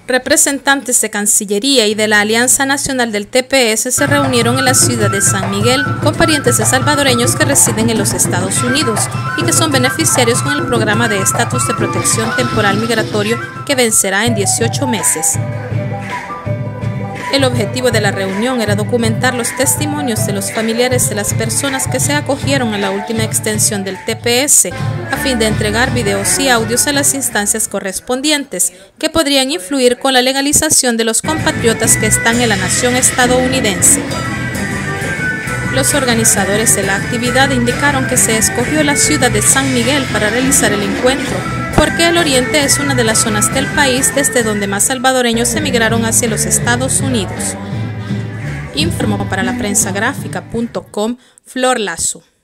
Representantes de Cancillería y de la Alianza Nacional del TPS se reunieron en la ciudad de San Miguel con parientes de salvadoreños que residen en los Estados Unidos y que son beneficiarios con el programa de estatus de protección temporal migratorio que vencerá en 18 meses. El objetivo de la reunión era documentar los testimonios de los familiares de las personas que se acogieron a la última extensión del TPS, a fin de entregar videos y audios a las instancias correspondientes que podrían influir con la legalización de los compatriotas que están en la nación estadounidense. Los organizadores de la actividad indicaron que se escogió la ciudad de San Miguel para realizar el encuentro, porque el oriente es una de las zonas del país desde donde más salvadoreños emigraron hacia los Estados Unidos. Informó para la prensagráfica.com Flor Lazo.